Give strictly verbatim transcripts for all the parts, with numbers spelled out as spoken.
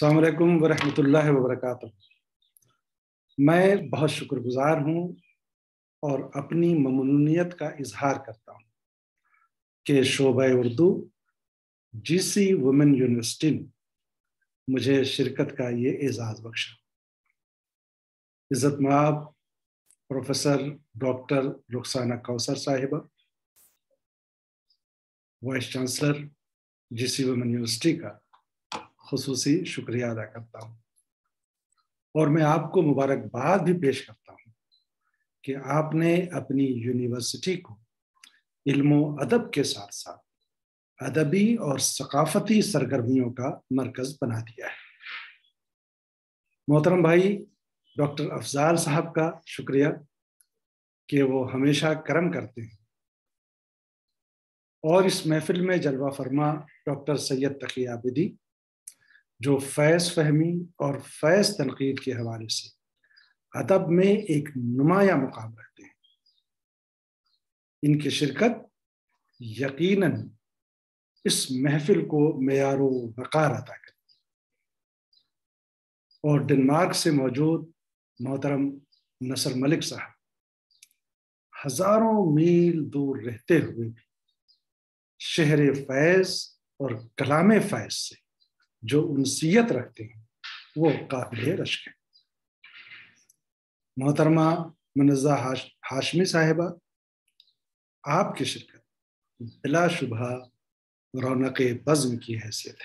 السلام علیکم ورحمۃ اللہ وبرکاتہ۔ میں بہت شکر گزار ہوں اور اپنی ممنونیت کا اظہار کرتا ہوں کہ شعبہ Urdu G C women university نے مجھے شرکت کا یہ اعزاز بخشا۔ عزت مآب پروفیسر ڈاکٹر رخسانہ کوثر صاحبہ، vice chancellor G C women university کا خصوصی شکریہ ادا کرتا ہوں، اور میں آپ کو مبارکباد بھی پیش کرتا ہوں کہ آپ نے اپنی یونیورسٹی کو علم و ادب کے ساتھ ساتھ ادبی اور ثقافتی سرگرمیوں کا مرکز بنا دیا ہے۔ محترم بھائی ڈاکٹر افضال صاحب کا شکریہ کہ وہ ہمیشہ کرم کرتے ہیں، اور اس محفل میں جلوہ فرما ڈاکٹر سید تقی عابدی جو فیض فہمی اور فیض تنقید کے حوالے سے ادب میں ایک نمایاں مقام رکھتے ہیں۔ ان کی شرکت یقیناً اس محفل کو معیار و وقار عطا کرتی ہے۔ اور ڈنمارک سے موجود محترم نصر ملک صاحب ہزاروں میل دور رہتے ہوئے بھی شہر فیض اور کلام فیض سے جو انسیت رکھتے ہیں وہ قابل رشک ہے۔ محترمہ منزہ ہاشمی صاحبہ، آپ کی شرکت بلا شبہ رونق بزم کی حیثیت ہے۔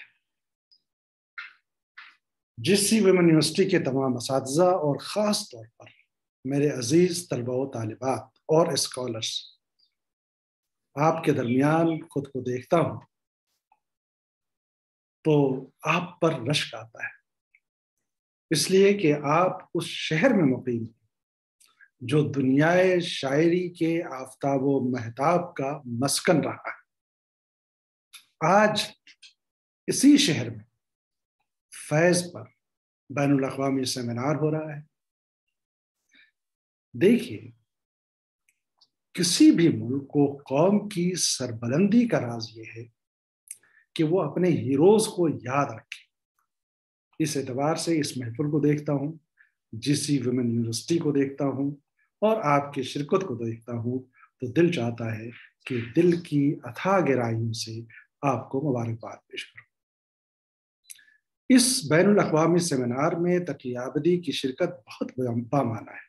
جی سی وومن یونیورسٹی کے تمام اساتذہ اور خاص طور پر میرے عزیز طلبہ و طالبات اور اسکالرس، آپ کے درمیان خود کو دیکھتا ہوں تو آپ پر رشک آتا ہے، اس لیے کہ آپ اس شہر میں مقیم ہیں جو دنیائے شاعری کے آفتاب و مہتاب کا مسکن رہا ہے۔ آج اسی شہر میں فیض پر بین الاقوامی سیمینار ہو رہا ہے۔ دیکھیے، کسی بھی ملک و قوم کی سربلندی کا راز یہ ہے کہ وہ اپنے ہیروز کو یاد رکھے۔ اس اعتبار سے اس محفل کو دیکھتا ہوں، جی سی وومن یونیورسٹی کو دیکھتا ہوں اور آپ کی شرکت کو دیکھتا ہوں تو دل چاہتا ہے کہ دل کی اتھاہ گہرائیوں سے آپ کو مبارکباد پیش کروں۔ اس بین الاقوامی سیمینار میں تقی عابدی کی شرکت بہت بامعنی ہے،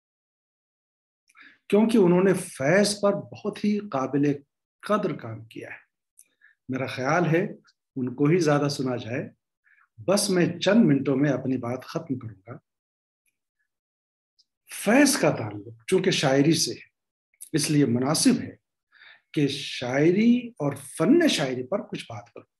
کیونکہ انہوں نے فیض پر بہت ہی قابل قدر کام کیا ہے۔ میرا خیال ہے ان کو ہی زیادہ سنا جائے، بس میں چند منٹوں میں اپنی بات ختم کروں گا۔ فیض کا تعلق چونکہ شاعری سے ہے، اس لیے مناسب ہے کہ شاعری اور فن شاعری پر کچھ بات کروں۔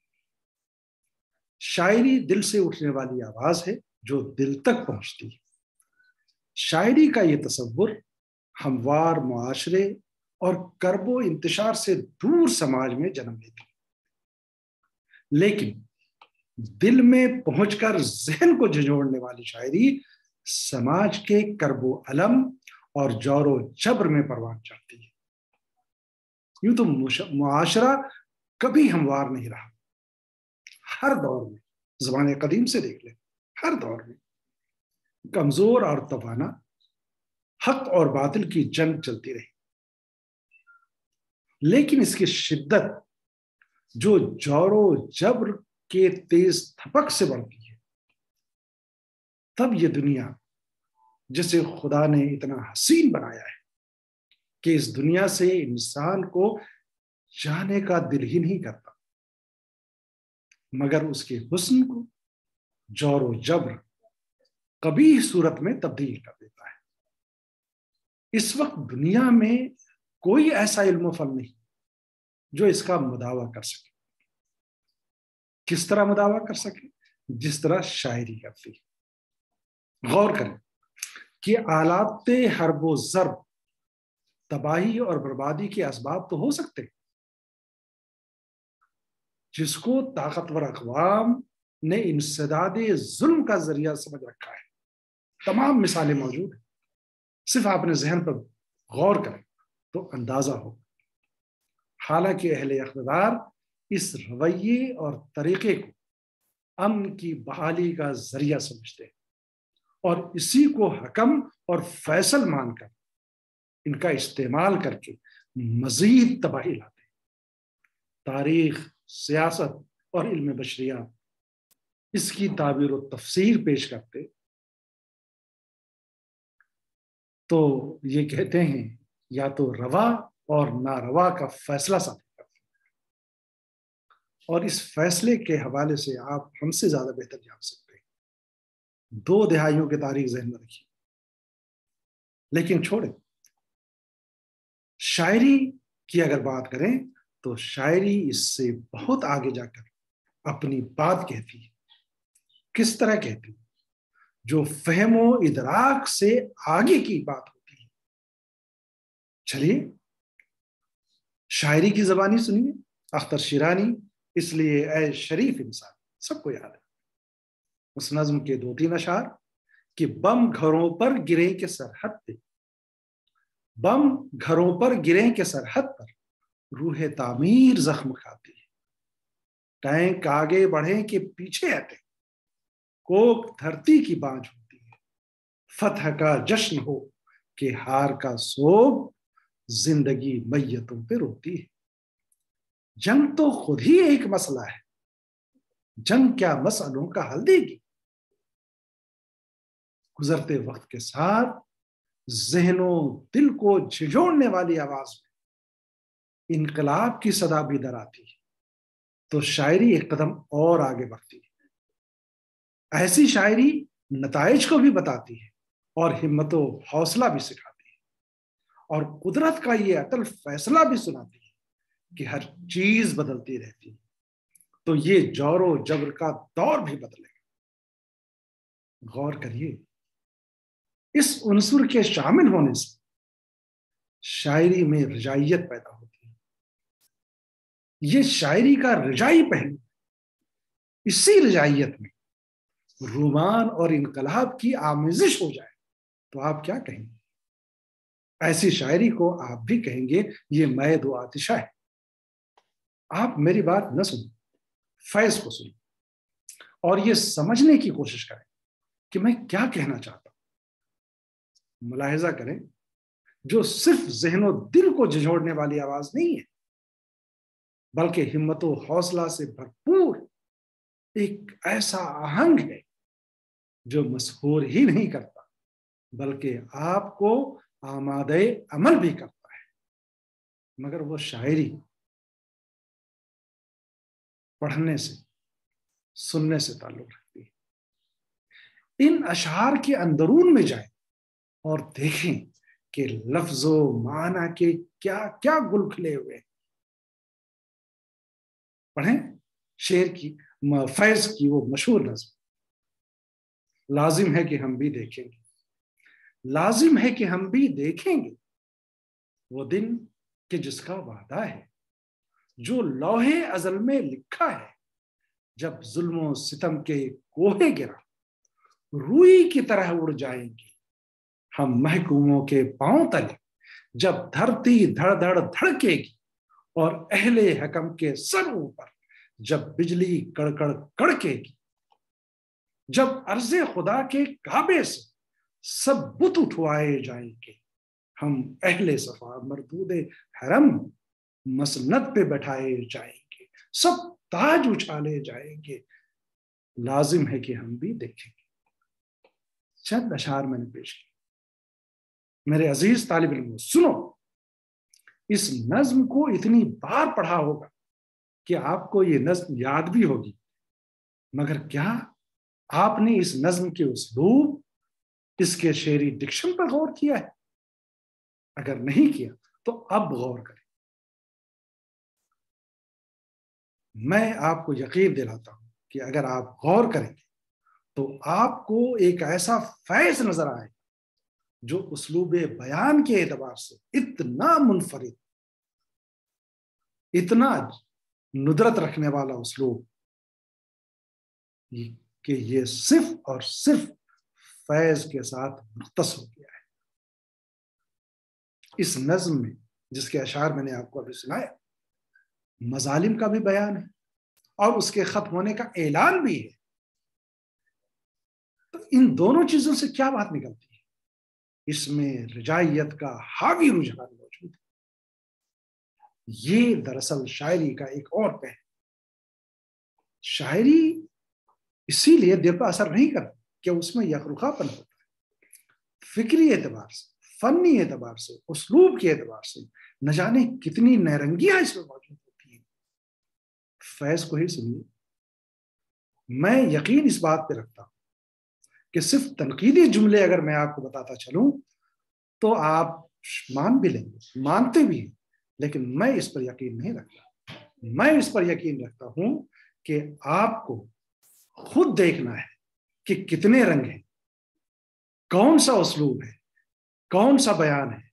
شاعری دل سے اٹھنے والی آواز ہے جو دل تک پہنچتی ہے۔ شاعری کا یہ تصور ہموار معاشرے اور کرب و انتشار سے دور سماج میں جنم لیتی ہے، لیکن دل میں پہنچ کر ذہن کو جھنجھوڑنے والی شاعری سماج کے کرب و الم اور جور و جبر میں پروان چڑھتی ہے۔ یوں تو معاشرہ کبھی ہموار نہیں رہا، ہر دور میں، زمانے قدیم سے دیکھ لیں، ہر دور میں کمزور اور توانا، حق اور باطل کی جنگ چلتی رہی، لیکن اس کی شدت جو جور و جبر کے تیز تھپک سے بڑھتی ہے، تب یہ دنیا جسے خدا نے اتنا حسین بنایا ہے کہ اس دنیا سے انسان کو جانے کا دل ہی نہیں کرتا، مگر اس کے حسن کو جور و جبر قبیح صورت میں تبدیل کر دیتا ہے۔ اس وقت دنیا میں کوئی ایسا علم و فن نہیں جو اس کا مداوع کر سکے۔ کس طرح مداوع کر سکے؟ جس طرح شاعری کرتی ہے۔ غور کریں کہ آلات حرب و ضرب تباہی اور بربادی کے اسباب تو ہو سکتے، جس کو طاقتور اقوام نے انسداد ظلم کا ذریعہ سمجھ رکھا ہے۔ تمام مثالیں موجود ہیں، صرف آپ نے ذہن پر غور کریں تو اندازہ ہو۔ حالانکہ اہل اقتدار اس رویے اور طریقے کو امن کی بحالی کا ذریعہ سمجھتے ہیں اور اسی کو حکم اور فیصل مان کر ان کا استعمال کر کے مزید تباہی لاتے ہیں۔ تاریخ، سیاست اور علم بشریات اس کی تعبیر و تفسیر پیش کرتے تو یہ کہتے ہیں یا تو روا اور ناروا کا فیصلہ صادر کرتے ہیں، اور اس فیصلے کے حوالے سے آپ ہم سے زیادہ بہتر جان سکتے ہیں۔ دو دہائیوں کی تاریخ ذہن میں رکھیے، لیکن چھوڑیں، شاعری کی اگر بات کریں تو شاعری اس سے بہت آگے جا کر اپنی بات کہتی ہے۔ کس طرح کہتی ہے؟ جو فہم و ادراک سے آگے کی بات ہوتی ہے۔ چلیے شاعری کی زبانی سنیے، اختر شیرانی، اس لیے اے شریف انسان، سب کو یاد ہے اس نظم کے دو تین اشعار کہ بم گھروں پر گریں کے سرحد پہ، بم گھروں پر گریں کے سرحد پر روح تعمیر زخم کھاتی ہے، ٹینک آگے بڑھیں کہ پیچھے ہٹے، کوک دھرتی کی بانجھ ہوتی ہے، فتح کا جشن ہو کہ ہار کا سوگ زندگی میتوں پہ روتی ہے۔ جنگ تو خود ہی ایک مسئلہ ہے، جنگ کیا مسئلوں کا حل دے گی؟ گزرتے وقت کے ساتھ ذہنوں دل کو جھنجھوڑنے والی آواز میں انقلاب کی صدا بھی در آتی ہے تو شاعری ایک قدم اور آگے بڑھتی ہے۔ ایسی شاعری نتائج کو بھی بتاتی ہے اور ہمت و حوصلہ بھی سکھاتی ہے، اور قدرت کا یہ اٹل فیصلہ بھی سناتی ہے کہ ہر چیز بدلتی رہتی ہے تو یہ جور و جبر کا دور بھی بدلے گا۔ غور کریے، اس عنصر کے شامل ہونے سے شاعری میں رجائیت پیدا ہوتی ہے۔ یہ شاعری کا رجائی پہلو، اسی رجائیت میں رومان اور انقلاب کی آمیزش ہو جائے تو آپ کیا کہیں گے؟ ایسی شاعری کو آپ بھی کہیں گے یہ مید و آتشہ ہے۔ آپ میری بات نہ سنیں، فیض کو سنیں اور یہ سمجھنے کی کوشش کریں کہ میں کیا کہنا چاہتا ہوں۔ ملاحظہ کریں، جو صرف ذہن و دل کو جھنجھوڑنے والی آواز نہیں ہے، بلکہ ہمت و حوصلہ سے بھرپور ایک ایسا آہنگ ہے جو مسحور ہی نہیں کرتا بلکہ آپ کو آمادہ عمل بھی کرتا ہے۔ مگر وہ شاعری پڑھنے سے، سننے سے تعلق رکھتی ہے۔ ان اشعار کے اندرون میں جائیں اور دیکھیں کہ لفظ و معنی کے کیا کیا گل کھلے ہوئے ہیں۔ پڑھیں شعر کی، فیض کی وہ مشہور نظم، لازم ہے کہ ہم بھی دیکھیں گے، لازم ہے کہ ہم بھی دیکھیں گے وہ دن کہ جس کا وعدہ ہے، جو لوح ازل میں لکھا ہے، جب ظلم و ستم کے کوہے گرا روئی کی طرح اڑ جائیں گے ہم محکوموں کے پاؤں تلے، جب دھرتی دھڑ دھڑ دھڑکے گی اور اہل حکم کے سر اوپر جب بجلی کڑکڑ کڑکے گی، جب عرض خدا کے کعبے سے سب بت اٹھوائے جائیں گے ہم اہل صفا مردود حرم مسند پہ بٹھائے جائیں گے، سب تاج اچھالے جائیں گے، لازم ہے کہ ہم بھی دیکھیں گے۔ چند اشعار میں نے پیش کیے۔ میرے عزیز طالب علموں، سنو، اس نظم کو اتنی بار پڑھا ہوگا کہ آپ کو یہ نظم یاد بھی ہوگی، مگر کیا آپ نے اس نظم کے اسلوب، اس کے شعری ڈکشن پر غور کیا ہے؟ اگر نہیں کیا تو اب غور کریں۔ میں آپ کو یقین دلاتا ہوں کہ اگر آپ غور کریں گے تو آپ کو ایک ایسا فیض نظر آئے جو اسلوب بیان کے اعتبار سے اتنا منفرد، اتنا ندرت رکھنے والا اسلوب کہ یہ صرف اور صرف فیض کے ساتھ مختص ہو گیا ہے۔ اس نظم میں جس کے اشعار میں نے آپ کو ابھی سنایا، مظالم کا بھی بیان ہے اور اس کے ختم ہونے کا اعلان بھی ہے ان دونوں چیزوں سے کیا بات نکلتی ہے؟ اس میں رجائیت کا حاوی رجحان موجود ہے. یہ دراصل شاعری کا ایک اور پہلو. شاعری اسی لیے دل پر اثر نہیں کرتی کہ اس میں یخرخا پن ہوتا ہے. فکری اعتبار سے، فنی اعتبار سے، اسلوب کے اعتبار سے نہ جانے کتنی نیرنگیاں اس میں موجود ہوتی ہیں. فیض کو ہی سنیے. میں یقین اس بات پہ رکھتا ہوں کہ صرف تنقیدی جملے اگر میں آپ کو بتاتا چلوں تو آپ مان بھی لیں گے، مانتے بھی ہیں، لیکن میں اس پر یقین نہیں رکھتا. میں اس پر یقین رکھتا ہوں کہ آپ کو خود دیکھنا ہے کہ کتنے رنگ ہیں، کون سا اسلوب ہے، کون سا بیان ہے.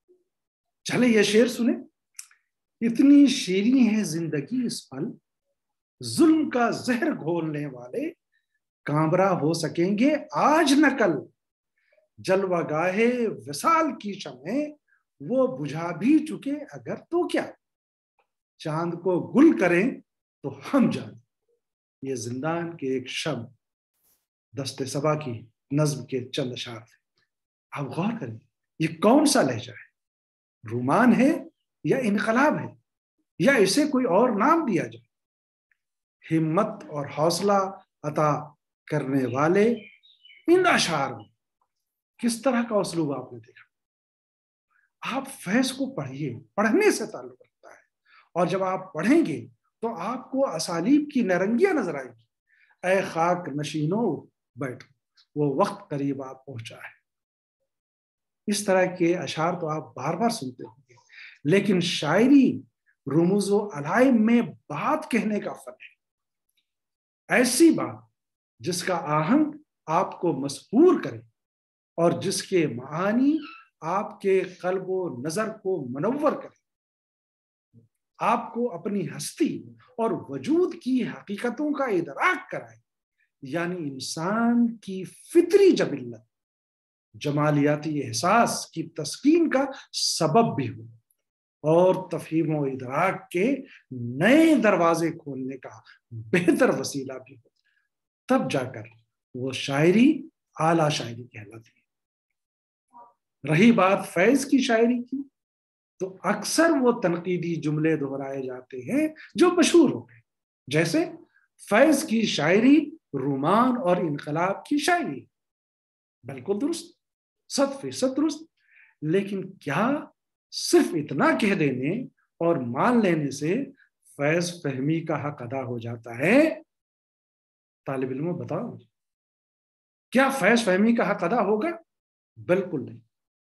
چلے یہ شعر سنیں. اتنی شیریں ہے زندگی اس پل، ظلم کا زہر گھولنے والے کامرا ہو سکیں گے آج نہ کل. جلوہ گاہے وصال کی شمعیں وہ بجھا بھی چکے اگر تو کیا. چاند کو گل کریں تو ہم جانیں. یہ زندان کے ایک شب دست صبا کی نظم کے چند اشعار تھے. آپ غور کریں یہ کون سا لہجہ ہے؟ رومان ہے یا انقلاب ہے یا اسے کوئی اور نام دیا جائے؟ ہمت اور حوصلہ عطا کرنے والے ان اشعار میں کس طرح کا اسلوب آپ نے دیکھا؟ آپ فیض کو پڑھیے، پڑھنے سے تعلق رکھتا ہے. اور جب آپ پڑھیں گے تو آپ کو اسالیب کی نرنگیاں نظر آئے گی. اے خاک نشینوں بیٹھو، وہ وقت قریب آپ پہنچا ہے. اس طرح کے اشعار تو آپ بار بار سنتے ہوں گے، لیکن شاعری رموز و علائم میں بات کہنے کا فن ہے. ایسی بات جس کا آہنگ آپ کو مسحور کرے اور جس کے معانی آپ کے قلب و نظر کو منور کرے، آپ کو اپنی ہستی اور وجود کی حقیقتوں کا ادراک کرائے. یعنی انسان کی فطری جبلت جمالیاتی احساس کی تسکین کا سبب بھی ہو اور تفہیم و ادراک کے نئے دروازے کھولنے کا بہتر وسیلہ بھی ہو. تب جا کر وہ شاعری اعلیٰ شاعری کہلاتی ہے. رہی بات فیض کی شاعری کی تو اکثر وہ تنقیدی جملے دہرائے جاتے ہیں جو مشہور ہو گئے، جیسے فیض کی شاعری رومان اور انقلاب کی شاعری. بالکل درست، صد فیصد درست. لیکن کیا صرف اتنا کہہ دینے اور مان لینے سے فیض فہمی کا حق ادا ہو جاتا ہے؟ طالب علموں بتاؤ، کیا فیض فہمی کا حق ادا ہوگا؟ بالکل نہیں.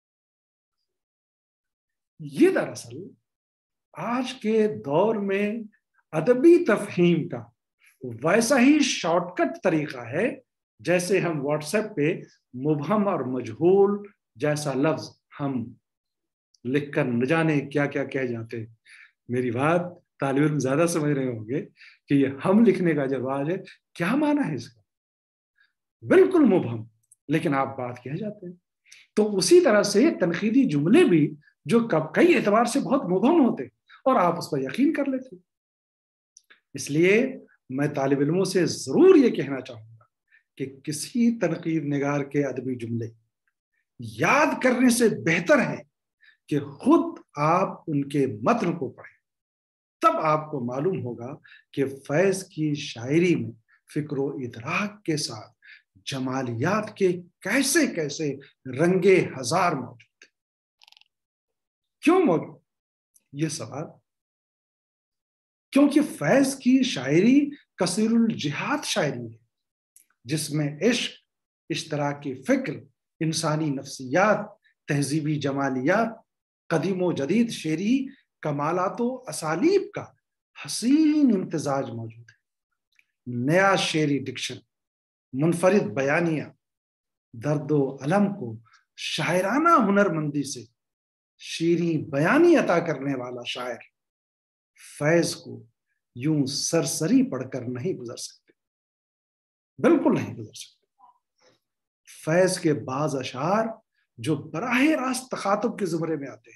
یہ دراصل آج کے دور میں ادبی تفہیم کا ویسا ہی شارٹ کٹ طریقہ ہے جیسے ہم واٹس ایپ پہ مبہم اور مجہول جیسا لفظ ہم لکھ کر نہ جانے کیا کیا کہہ جاتے. میری بات طالب علم زیادہ سمجھ رہے ہوں گے کہ یہ ہم لکھنے کا جو رواج ہے کیا معنی ہے اس کا؟ بالکل مبہم، لیکن آپ بات کہہ جاتے ہیں. تو اسی طرح سے تنقیدی جملے بھی جو کئی اعتبار سے بہت مبہم ہوتے اور آپ اس پر یقین کر لیتے. اس لیے میں طالب علموں سے ضرور یہ کہنا چاہوں گا کہ کسی تنقید نگار کے ادبی جملے یاد کرنے سے بہتر ہے کہ خود آپ ان کے متن کو پڑھیں. تب آپ کو معلوم ہوگا کہ فیض کی شاعری میں فکر و ادراک کے ساتھ جمالیات کے کیسے کیسے رنگے ہزار موجود تھے. کیوں موجود یہ سوال؟ کیونکہ فیض کی شاعری کثیر الجہات شاعری ہے جس میں عشق، اشتراکی فکر، انسانی نفسیات، تہذیبی جمالیات، قدیم و جدید شعری کمالات و اسالیب کا حسین امتزاج موجود ہے. نیا شعری ڈکشن، منفرد بیانیہ، درد و علم کو شاعرانہ ہنرمندی سے شیریں بیانی عطا کرنے والا شاعر فیض کو یوں سرسری پڑھ کر نہیں گزر سکتے. بالکل نہیں گزر سکتے. فیض کے بعض اشعار جو براہ راست تخاطب کے زمرے میں آتے ہیں،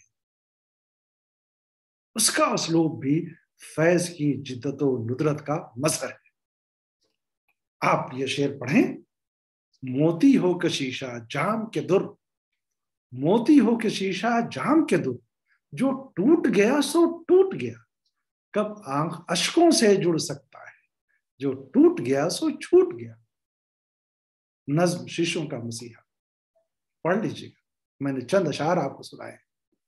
اس کا اسلوب بھی فیض کی جدت و ندرت کا مظہر ہے. آپ یہ شعر پڑھیں، موتی ہو کہ شیشہ جام کے در، موتی ہو کہ شیشہ جام کے در، جو ٹوٹ گیا سو ٹوٹ گیا، کب آنکھ اشکوں سے جڑ سکتا ہے، جو ٹوٹ گیا سو چھوٹ گیا۔ نظم شیشوں کا مسیحا، پڑھ لیجیے گا، میں نے چند اشعار آپ کو سنائے۔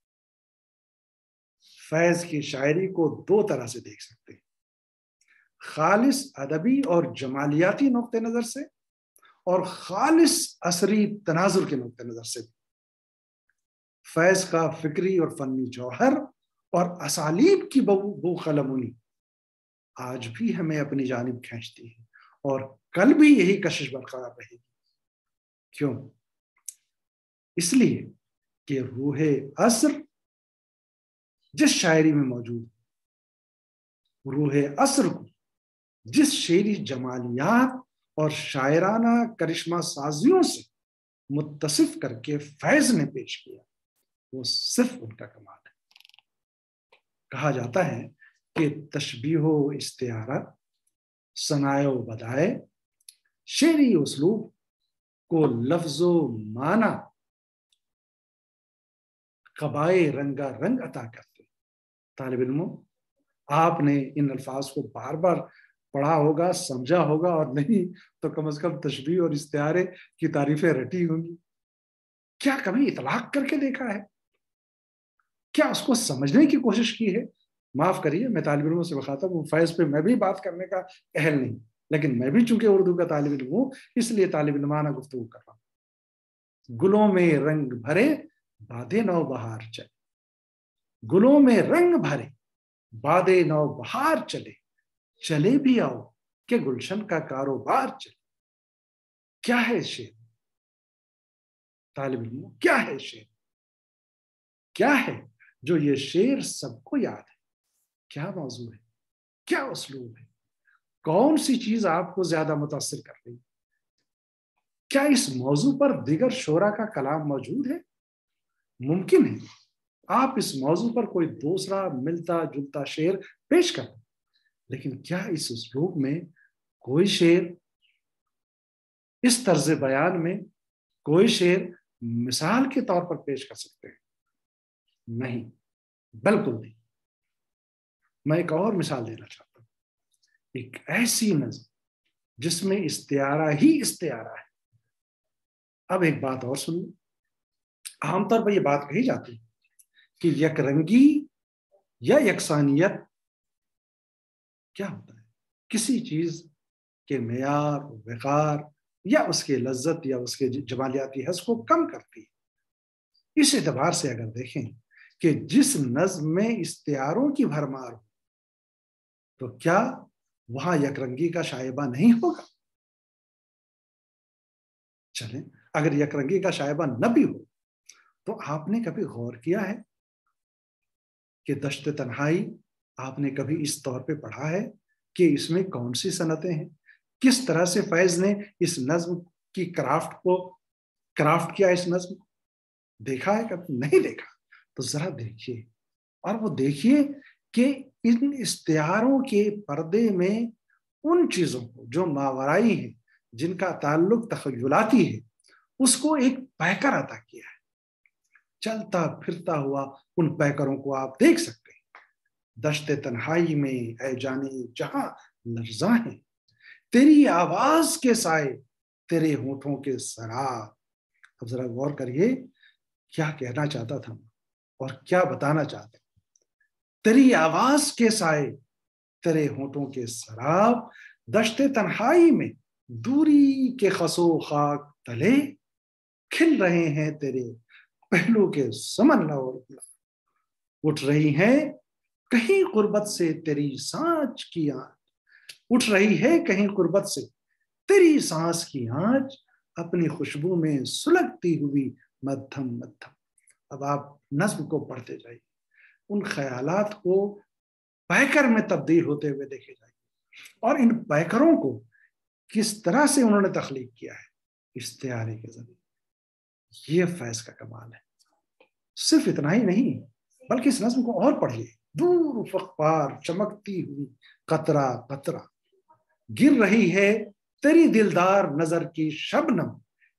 فیض کی شاعری کو دو طرح سے دیکھ سکتے ہیں، خالص ادبی اور جمالیاتی نقطہ نظر سے، اور خالص عصری تناظر کے نقطہ نظر سے۔ فیض کا فکری اور فنی جوہر اور اسالیب کی بو قلمونی آج بھی ہمیں اپنی جانب کھینچتی ہے، اور کل بھی یہی کشش برقرار رہے گی۔ کیوں؟ اس لیے کہ روح عصر جس شاعری میں موجود، روح عصر کو جس شعری جمالیات اور شاعرانہ کرشمہ سازیوں سے متصف کر کے فیض نے پیش کیا، وہ صرف ان کا کمال ہے۔ کہا جاتا ہے کہ تشبیہ و استعارہ، ثنائے و بدائے، شعری اسلوب کو لفظ و معنی قبائے رنگا رنگ عطا کرتے۔ طالب علموں، آپ نے ان الفاظ کو بار بار پڑھا ہوگا، سمجھا ہوگا، اور نہیں تو کم از کم تشبیہ اور استعارے کی تعریفیں رٹی ہوں گی۔ کیا کبھی اطلاق کر کے دیکھا ہے؟ کیا اس کو سمجھنے کی کوشش کی ہے؟ معاف کریے، میں طالب علموں سے بخاطب ہوں، فیض پہ میں بھی بات کرنے کا اہل نہیں، لیکن میں بھی چونکہ اردو کا طالب علم ہوں، اس لیے طالب علمانہ گفتگو کر رہا ہوں۔ گلوں میں رنگ بھرے باد نو بہار چلے، گلوں میں رنگ بھرے باد نو بہار چلے، چلے بھی آؤ کہ گلشن کا کاروبار چلے۔ کیا ہے شعر؟ طالب علموں، کیا ہے شعر؟ کیا ہے جو یہ شعر سب کو یاد ہے؟ کیا موضوع ہے؟ کیا اسلوب ہے؟ کون سی چیز آپ کو زیادہ متاثر کر رہی ہے؟ کیا اس موضوع پر دیگر شعراء کا کلام موجود ہے؟ ممکن ہے آپ اس موضوع پر کوئی دوسرا ملتا جلتا شعر پیش کریں، لیکن کیا اس اسلوب میں کوئی شعر، اس طرز بیان میں کوئی شعر مثال کے طور پر پیش کر سکتے ہیں؟ نہیں، بالکل نہیں۔ میں ایک اور مثال دینا چاہتا ہوں، ایک ایسی نظم جس میں استعارہ ہی استعارہ ہے۔ اب ایک بات اور سنو، عام طور پر یہ بات کہی جاتی ہے کہ یک رنگی یا یکسانیت کیا ہوتا ہے؟ کسی چیز کے معیار، وقار یا اس کے لذت یا اس کے جمالیاتی حس کو کم کرتی ہے۔ اس اعتبار سے اگر دیکھیں کہ جس نظم میں استعاروں کی بھرمار ہو تو کیا وہاں یک رنگی کا شائبہ نہیں ہوگا؟ چلیں، اگر یک رنگی کا شائبہ نہ بھی ہو تو آپ نے کبھی غور کیا ہے کہ دشت تنہائی آپ نے کبھی اس طور پہ پڑھا ہے کہ اس میں کون سی صنعتیں ہیں؟ کس طرح سے فیض نے اس نظم کی کرافٹ کو کرافٹ کیا؟ اس نظم کو دیکھا ہے کبھی؟ نہیں دیکھا تو ذرا دیکھیے، اور وہ دیکھیے کہ ان استعاروں کے پردے میں ان چیزوں کو جو ماورائی ہیں، جن کا تعلق تخیلاتی ہے، اس کو ایک پیکر عطا کیا ہے۔ چلتا پھرتا ہوا ان پیکروں کو آپ دیکھ سکتے ہیں۔ دشت تنہائی میں اے جانے جہاں لرزاں ہیں، تیری آواز کے سائے تیرے ہونٹوں کے سراب۔ اب ذرا غور کریے کیا کہنا چاہتا تھا اور کیا بتانا چاہتا۔ تیری آواز کے سائے تیرے ہونٹوں کے سراب، دشت تنہائی میں دوری کے خسو خاک تلے، کھل رہے ہیں تیرے پہلو کے سمن اور اٹھ رہی ہیں کہیں قربت سے تیری سانچ کی آنچ، اٹھ رہی ہے کہیں قربت سے تیری سانس کی آنچ، اپنی خوشبو میں سلگتی ہوئی مدھم مدھم۔ اب آپ نظم کو پڑھتے جائیے، ان خیالات کو پیکر میں تبدیل ہوتے ہوئے دیکھے جائیے، اور ان پیکروں کو کس طرح سے انہوں نے تخلیق کیا ہے استعارے کے ذریعے۔ یہ فیض کا کمال ہے۔ صرف اتنا ہی نہیں بلکہ اس نظم کو اور پڑھیے۔ دور افق پار چمکتی ہوئی قطرہ قطرہ، گر رہی ہے تیری دلدار نظر کی شبنم،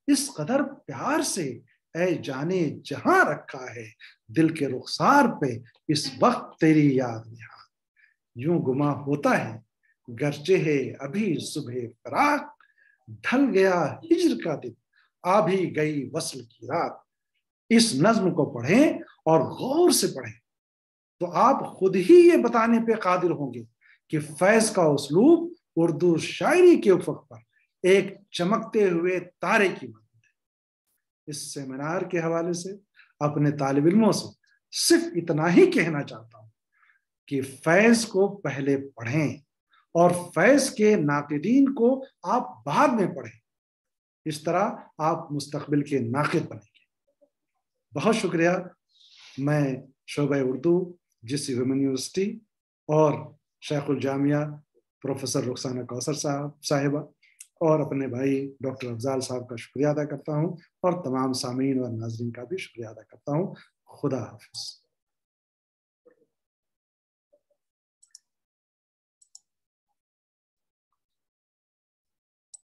اس قدر پیار سے اے جانے جہاں رکھا ہے دل کے رخسار پہ اس وقت تیری یاد نہاد. یوں گما ہوتا ہے گرچہ ہے ابھی صبح فراق, ڈھل گیا ہجر کا دن آ بھی گئی وصل کی رات. اس نظم کو پڑھیں اور غور سے پڑھیں تو آپ خود ہی یہ بتانے پہ قادر ہوں گے کہ فیض کا اسلوب اردو شاعری کے افق پر ایک چمکتے ہوئے تارے کی مانند ہے. اس سیمینار کے حوالے سے اپنے طالب علموں سے صرف اتنا ہی کہنا چاہتا ہوں کہ فیض کو پہلے پڑھیں اور فیض کے ناقدین کو آپ بعد میں پڑھیں. اس طرح آپ مستقبل کے ناقد بنیں گے. بہت شکریہ. میں شعبہ اردو جس سی ویمن یونیورسٹی اور شیخ الجامعہ پروفیسر رخسانہ کوثر صاحب صاحبہ اور اپنے بھائی ڈاکٹر افضال صاحب کا شکریہ ادا کرتا ہوں اور تمام سامعین اور ناظرین کا بھی شکریہ ادا کرتا ہوں. خدا حافظ.